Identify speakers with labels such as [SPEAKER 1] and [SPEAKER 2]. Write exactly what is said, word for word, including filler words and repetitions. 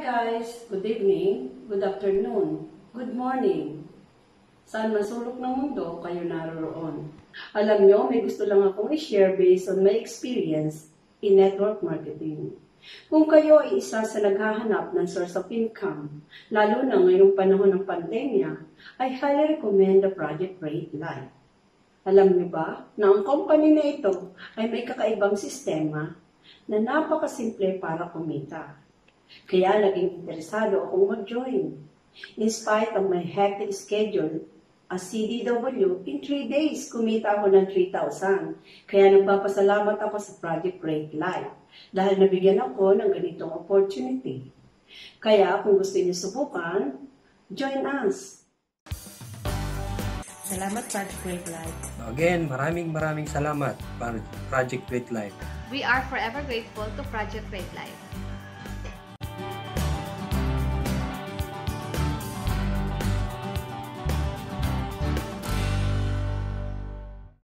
[SPEAKER 1] guys! Good evening, good afternoon, good morning. Saan man sulok ng mundo kayo naroroon. Alam nyo, may gusto lang akong i-share based on my experience in network marketing. Kung kayo ay isa sa naghahanap ng source of income, lalo na ngayong panahon ng pandemya, I highly recommend the Project Rate Life. Alam niyo ba na ang company na ito ay may kakaibang sistema na napakasimple para kumita. Kaya naging interesado akong mag-join. In spite of my hectic schedule as C D W, in three days kumita ako ng three thousand. Kaya nagpapasalamat ako sa Project Rate Life dahil nabigyan ako ng ganitong opportunity. Kaya kung gusto niyo subukan, join us!
[SPEAKER 2] Salamat Project Rate Life.
[SPEAKER 3] Again, maraming maraming salamat Project Rate Life.
[SPEAKER 4] We are forever grateful to Project Rate Life.